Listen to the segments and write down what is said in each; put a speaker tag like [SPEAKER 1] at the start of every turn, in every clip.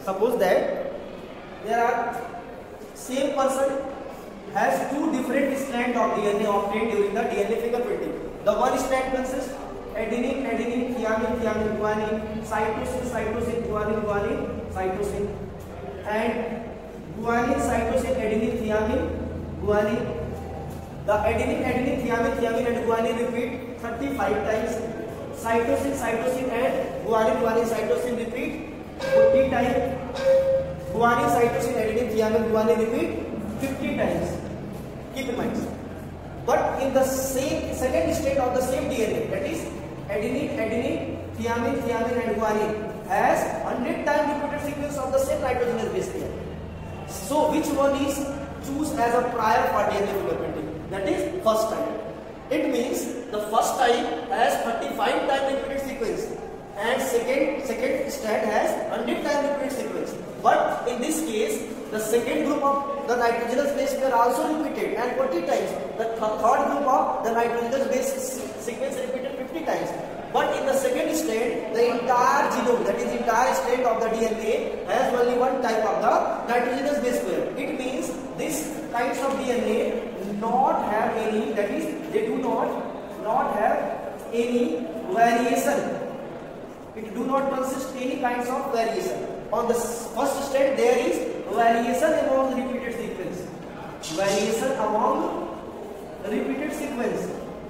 [SPEAKER 1] Suppose that there are same person has two different strands of DNA obtained during the DNA fingerprinting. The one strand consists adenine, adenine, thymine, thymine, guanine, cytosine, cytosine, guanine, guanine, cytosine, and guanine, cytosine, adenine, thymine, guanine. The adenine, adenine, thymine, thymine, and guanine repeat 35 times. Cytosine, cytosine, and guanine, guanine, cytosine repeat 40 times. Guanine, cytosine, adenine, thymine, guanine repeat 50 times. Keep in mind. But in the same second state of the same DNA, that is adenine, adenine, thymine, thymine, and guanine has 100 times repeated sequence of the same nitrogenous base pair. So which one is choose as a prior for DNA fingerprinting? That is first type. It means the first type has 35 times repeated sequence and second strand has 100 times repeated sequence. But in this case, the second group of the nitrogenous base pair also repeated and 40 times. The third group of the nitrogenous base sequence repeated 50 times. But in the second strand, the entire genome, that is entire strand of the DNA, has only one type of the nitrogenous base pair. It means these kinds of DNA not have any, that is, they do not have any variation. It do not consist any kinds of variation. On the first strand, there is variation among the repeated sequence. Variation among repeated sequence.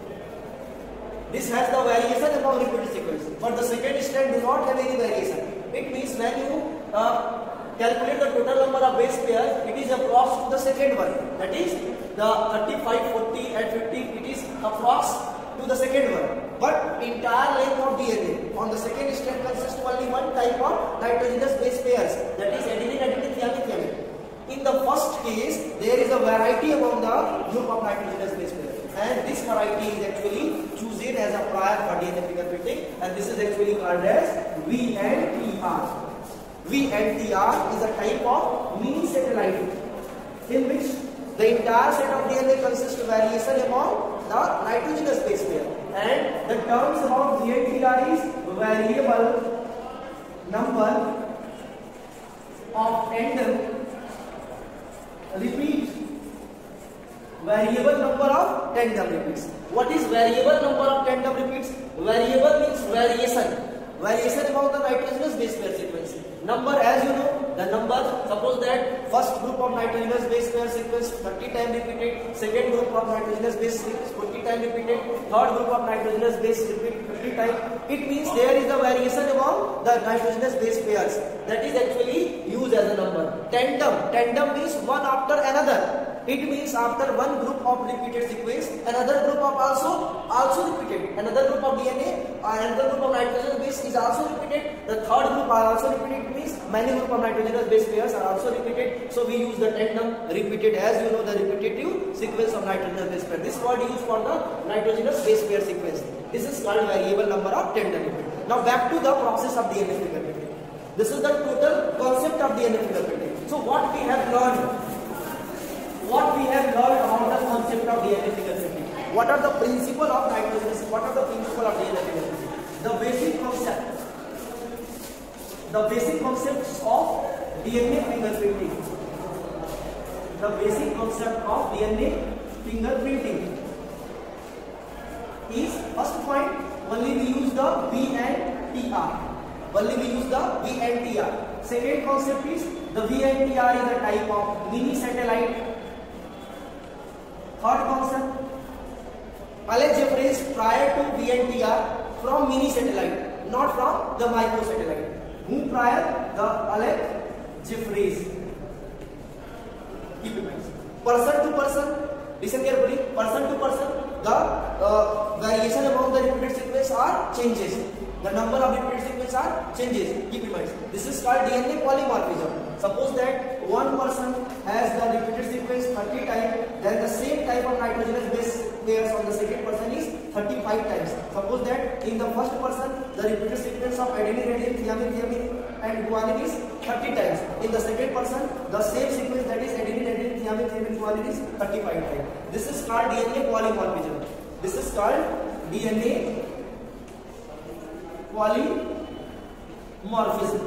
[SPEAKER 1] This has the variation among repeated sequence. But the second strand do not have any variation. It means when you calculate the total number of base pairs, it is approx to the second one. That is the 35, 40 and 50, it is approx to the second one. But entire length of DNA on the second strand consists only one type of nitrogenous base pairs, that is adenine, adenine, thymine, thymine. In the first case, there is a variety among the group of nitrogenous base pairs, and this variety is actually chosen as a prior for DNA fingerprinting, and this is actually called as VNTR. VNTR is a type of mini satellite in which the entire set of DNA consists of variation among the nitrogenous base pair, and the terms about VNTR is variable number of tandem repeats. Variable number of tandem repeats. What is variable number of tandem repeats? Variable means variation. Variation among the nitrogenous base pair sequence. Number, as you know, the number, suppose that first group of nitrogenous base pair sequence 30 times repeated, second group of nitrogenous base sequence 40 times repeated, third group of nitrogenous base repeat 50 times. It means there is a variation among the nitrogenous base pairs. That is actually used as a number. Tandem. Tandem means one after another. It means after one group of repeated sequence, another group of also repeated. Another group of DNA, another group of nitrogenous base is also repeated. The third group are also repeated. It means many group of nitrogenous base pairs are also repeated. So we use the tandem repeated, as you know, the repetitive sequence of nitrogenous base pair. This word used for the nitrogenous base pair sequence. This is called variable number of tandem repeat. Now back to the process of DNA fingerprinting. This is the total concept of DNA fingerprinting. So what we have learned? What we have learned about the concept of DNA fingerprinting? What are the principles of nitrogenous? What are the principles of DNA fingerprinting? The basic concepts of DNA fingerprinting. The basic concept of DNA fingerprinting is, first point, only we use the VNTR. Only we use the VNTR. Second concept is the VNTR is a type of mini satellite. Third concept, Alec Jeffreys prior to VNTR from mini satellite, not from the microsatellite. Who prior? The Alec Jeffreys. Keep in mind. Person to person, listen carefully. Person to person, the variation among the repeated sequence are changes. The number of repeated sequence are changes. Keep in mind. This is called DNA polymorphism. Suppose that one person has the repeated sequence 30 times, then the same type of nitrogenous base pairs on the second person is 35 times. Suppose that in the first person the repeated sequence of adenine, adenine, thymine, thymine and guanine is 30 times. In the second person the same sequence, that is adenine, adenine, thymine, thymine, guanine is 35 times. This is called DNA polymorphism. This is called DNA polymorphism.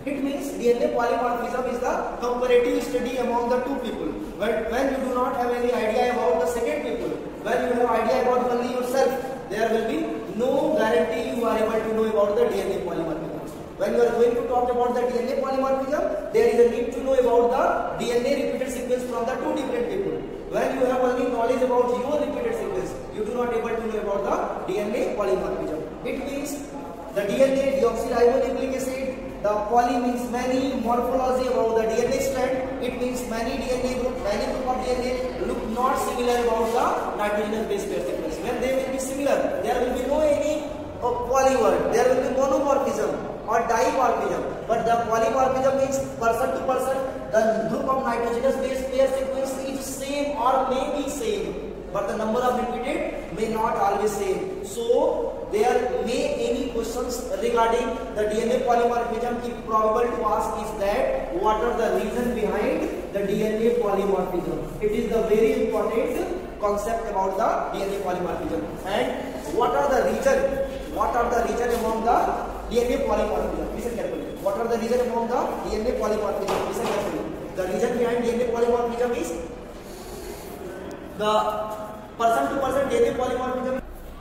[SPEAKER 1] It means DNA polymorphism is the comparative study among the two people. When you do not have any idea about the second people, when you have idea about only yourself, there will be no guarantee you are able to know about the DNA polymorphism. When you are going to talk about the DNA polymorphism, there is a need to know about the DNA repeated sequence from the two different people. When you have only knowledge about your repeated sequence, you do not able to know about the DNA polymorphism. It means the DNA deoxyribonucleic acid, the poly means many, morphology about the DNA strand, it means many DNA group, many group of DNA look not similar about the nitrogenous base pair sequence. When they will be similar, there will be no any poly word, there will be monomorphism or dimorphism. But the polymorphism means person to person, the group of nitrogenous base pair sequence is same or may be same, but the number of repeated may not always same. So there may any questions regarding the DNA polymorphism if probable to ask is that what are the reason behind the DNA polymorphism. It is the very important concept about the DNA polymorphism. And what are the reason among the DNA polymorphism? Listen carefully. What are the reason among the DNA polymorphism? Listen carefully. The reason behind DNA polymorphism is the person to person DNA polymorphism.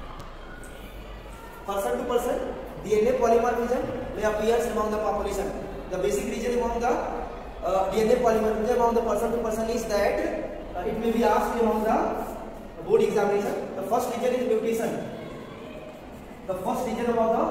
[SPEAKER 1] Person to person DNA polymorphism may appears among the population. The basic reason among the DNA polymorphism among the person to person is that it may be asked among the board examination. The first reason is mutation. The first reason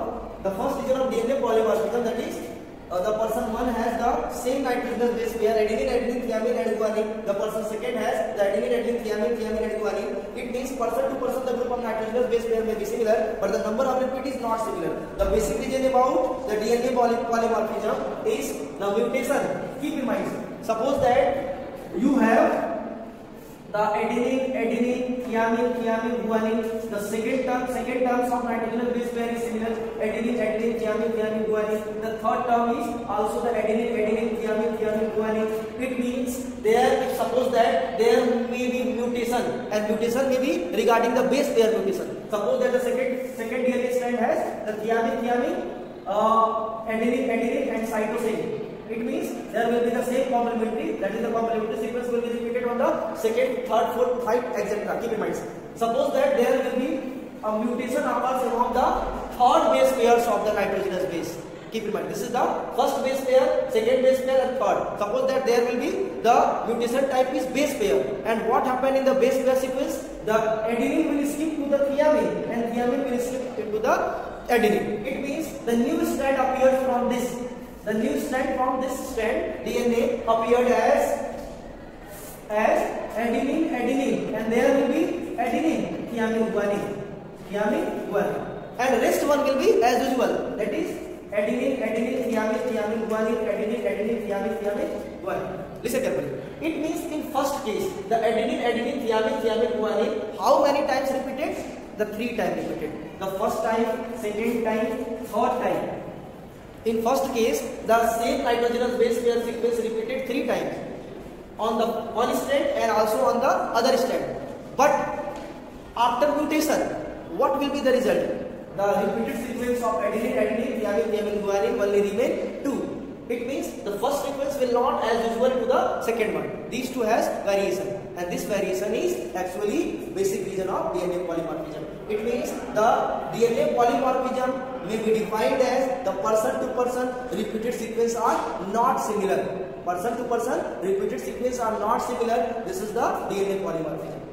[SPEAKER 1] of DNA polymorphism, that is the person one has the same nitrogenous base pair adenine, adenine, thymine and guanine. The person second has the adenine, adenine, thymine, thymine and guanine. It means person to person the group of nitrogenous base pair may be similar, but the number of repeat is not similar. The basic reason about the DNA polymorphism is the mutation. Keep in mind, suppose that you have the adenine, thymine, guanine. The second terms of nitrogenous base pair is similar. Adenine, thymine, guanine. The third term is also the adenine, thymine, guanine. It means suppose that there may be mutation, and mutation may be regarding the base pair mutation. Suppose that the second DNA strand has the thymine, adenine and cytosine. It means there will be the same complementary, that is the complementary sequence will be repeated on the second, third, fourth, fifth, etc. Keep in mind. Suppose that there will be a mutation occurs among the third base pairs of the nitrogenous base. Keep in mind, this is the first base pair, second base pair and third. Suppose that there will be the mutation type is base pair, and what happened in the base pair sequence? The adenine will skip to the thymine and thymine will skip into the adenine. It means the new strand appears from this. The new strand from this strand DNA appeared as adenine, and there will be adenine, thymine, guanine, and rest one will be as usual, that is adenine, thymine, guanine, adenine, thymine, guanine. Listen carefully. It means in first case the adenine, thymine, guanine, how many times repeated? The 3 times repeated. The first time, second time, third time. In first case, the same nitrogenous base pair sequence repeated 3 times on the one strand and also on the other strand. But after mutation, what will be the result? The repeated sequence of adenine, thymine, guanine only remain 2. It means the first sequence will not as usual to the second one. These two has variation, and this variation is actually basic reason of DNA polymorphism. It means the DNA polymorphism may be defined as the person to person repeated sequence are not similar. Person to person repeated sequence are not similar. This is the DNA polymorphism.